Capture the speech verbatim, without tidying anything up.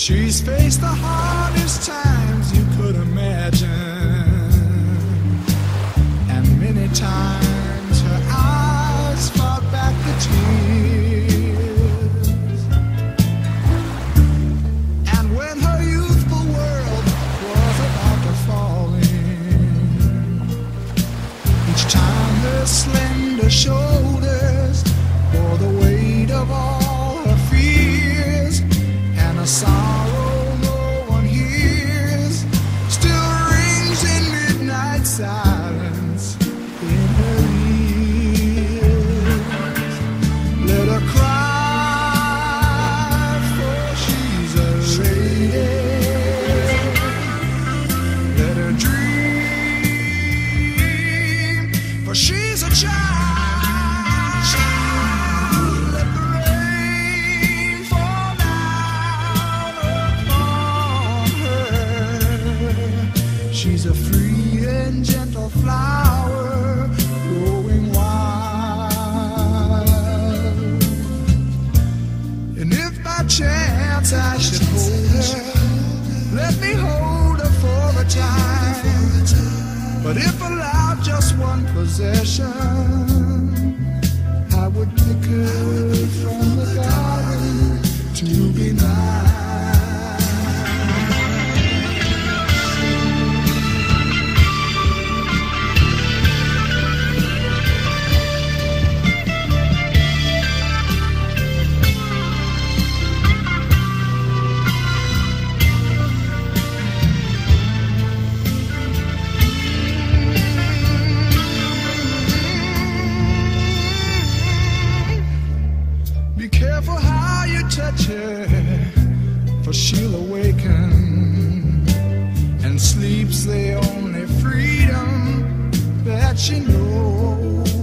She's faced the hardest times you could imagine, and many times her eyes fought back the tears. And when her youthful world was about to fall in, each time her slender shoulders bore the weight of all her fears, and a sorrow no one hears still rings in midnight silence in her ears. Let her cry, for she's a lady. Let her dream, for she's a child. She's a free and gentle flower growing wild. And if by chance I should hold her, let me hold her for a time. But if allowed just one possession, I would pick her from the garden to be mine. Be careful how you touch her, for she'll awaken, and sleep's the only freedom that she knows.